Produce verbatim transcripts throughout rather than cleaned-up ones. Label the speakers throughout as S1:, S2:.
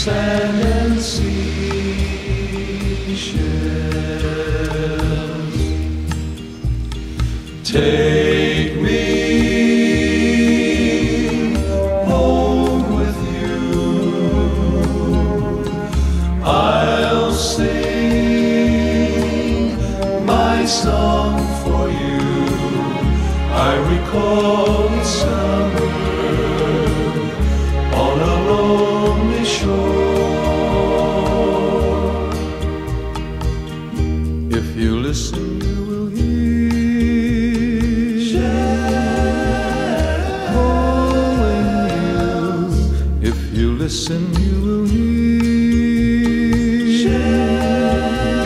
S1: sand and seashells. Take me home with you. I'll sing my song for you. I recall the summer on a lonely shore. If you listen, you will hear calling you. If you listen, you will hear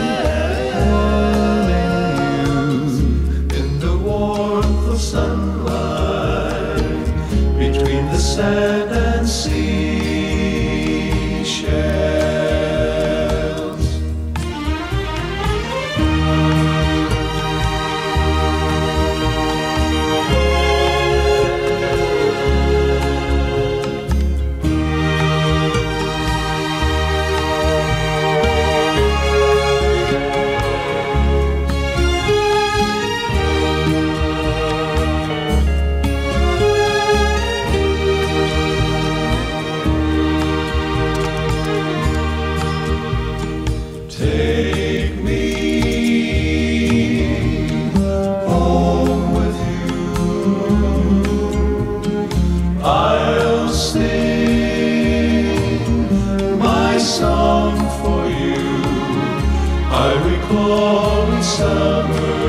S1: warning you. In the warmth of sunlight, between the sand and seashells. Take me home with you. I'll sing my song for you. I recall in summer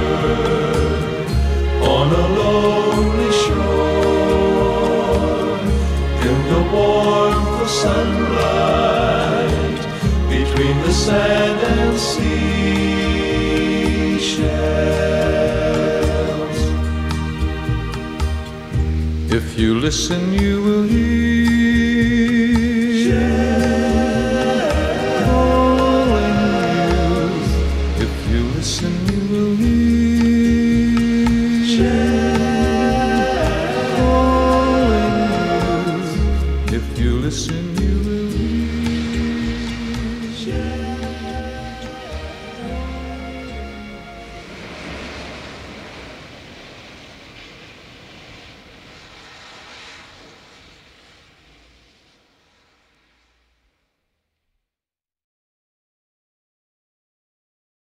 S1: on a lonely shore, in the warmth of sunlight, between the sand and seashells. If you listen, you will hear calling you. If you listen, you will hear calling you. If you listen,